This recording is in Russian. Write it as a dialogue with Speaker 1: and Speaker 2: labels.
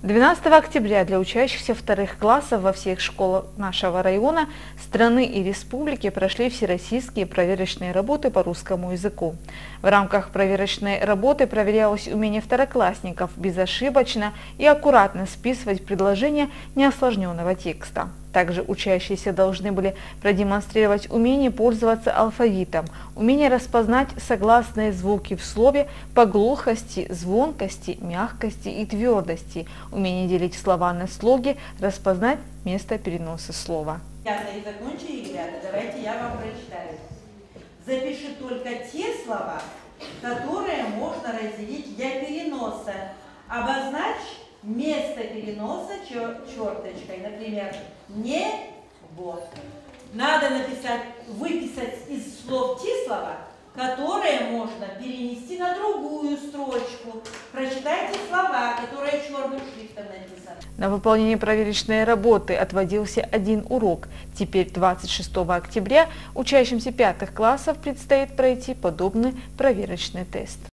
Speaker 1: 12 октября для учащихся вторых классов во всех школах нашего района, страны и республики прошли всероссийские проверочные работы по русскому языку. В рамках проверочной работы проверялось умение второклассников безошибочно и аккуратно списывать предложения неосложненного текста. Также учащиеся должны были продемонстрировать умение пользоваться алфавитом, умение распознать согласные звуки в слове по глухости, звонкости, мягкости и твердости, умение делить слова на слоги, распознать место переноса слова.
Speaker 2: И закончили, ребята, давайте я вам прочитаю. Запиши только те слова, которые можно разделить для переноса. Обозначь место переноса черточкой, например, не вот. Надо выписать из слов те слова, которые можно перенести на другую строчку. Прочитайте слова, которые черным шрифтом написаны.
Speaker 1: На выполнение проверочной работы отводился один урок. Теперь 26 октября учащимся 5 классов предстоит пройти подобный проверочный тест.